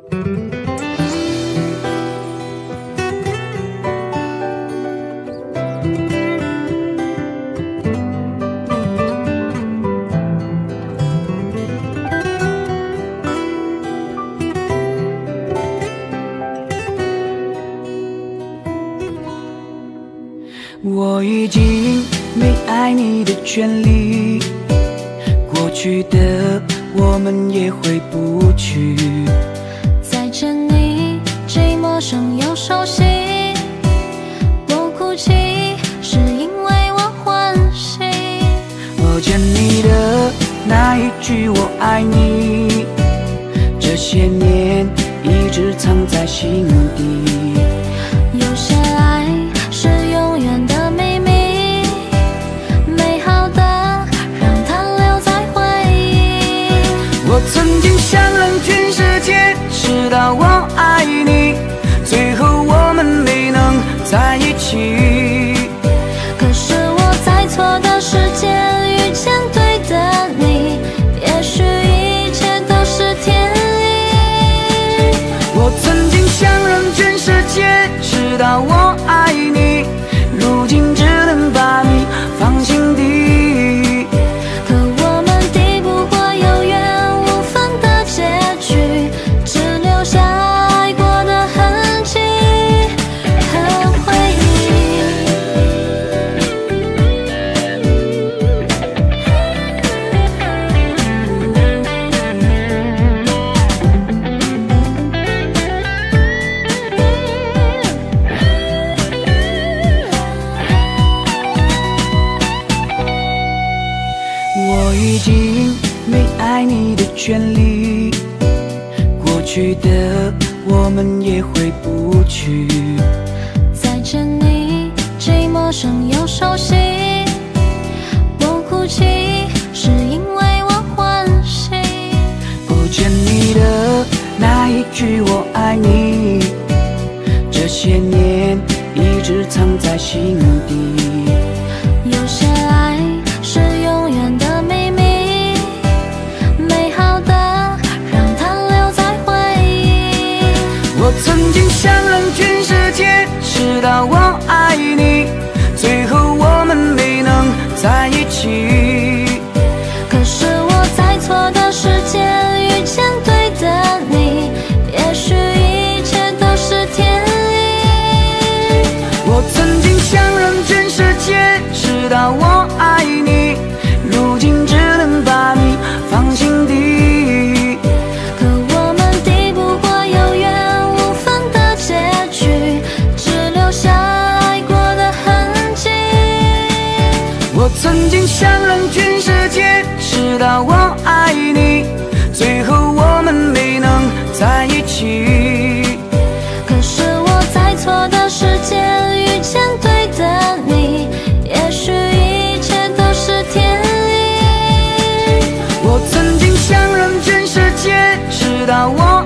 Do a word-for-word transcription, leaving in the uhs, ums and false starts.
我已经没爱你的权利，过去的我们也回不去。 再见你，既陌生又熟悉。我哭泣，是因为我欢喜。 我见你的那一句我爱你，这些年一直藏在心底。 有些爱是永远的秘密，美好的让它留在回忆。 我曾经想让全世界知道我爱你，最后我们没能在一起。 可是我在错的时间遇见对的你，也许一切都是天意。 我曾经想让全世界知道我爱你，如今只能把你放心底。 可我们抵不过有缘无分的结局，只留下爱过的痕迹和回忆。 我已经没爱你的权利，过去的我们也回不去。 再见你，既陌生又熟悉。我哭泣，是因为我欢喜。 我见你的那一句我爱你，这些年一直藏在心底。 有些爱是永远的秘密，美好的让它留在回忆。 我曾经想让全世界知道我爱你，最后我们没能在一起。 可是我在错的时间遇见对的你，也许一切都是天意。 我曾经想让全世界知道我爱你，如今只能把你放心底。 可我们抵不过有缘无分的结局，只留下爱过的痕迹。 我曾经想让全世界知道我爱你，最后我们没能在一起。 可是我在错的时间遇见对的你，也许一切都是天意。 我曾经想让全世界知道我